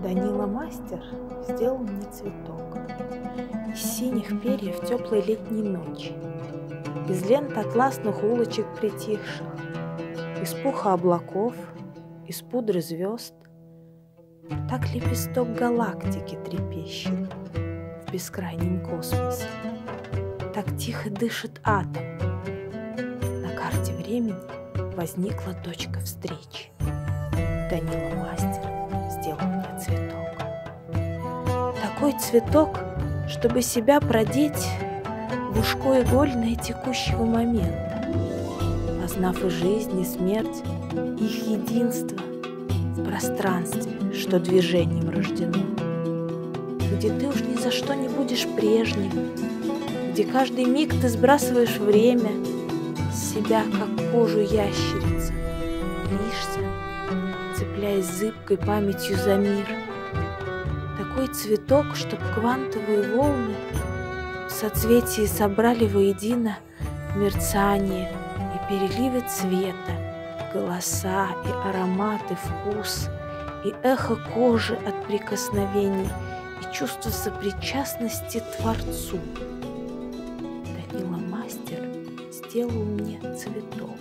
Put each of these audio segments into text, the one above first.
Данила мастер сделал мне цветок из синих перьев теплой летней ночи, из лент атласных улочек притихших, из пуха облаков, из пудры звезд. Так лепесток галактики трепещет в бескрайнем космосе, так тихо дышит атом. На карте времени возникла точка встречи. Данила мастер сделал мне цветок. Такой цветок, чтобы себя продеть в ушко игольное текущего момента, познав и жизнь, и смерть, и их единство в пространстве, что движением рождено, где ты уж ни за что не будешь прежним, где каждый миг ты сбрасываешь время с себя, как кожу ящерицы, лишься, цепляясь зыбкой памятью за мир. Такой цветок, чтоб квантовые волны в соцветии собрали воедино мерцание и переливы цвета, голоса и ароматы, вкус, и эхо кожи от прикосновений, и чувство сопричастности Творцу. Данила мастер сделал мне цветок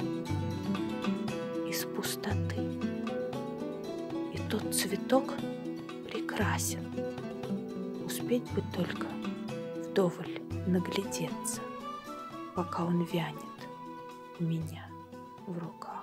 из пустоты. И тот цветок прекрасен. Успеть бы только вдоволь наглядеться, пока он вянет у меня в руках.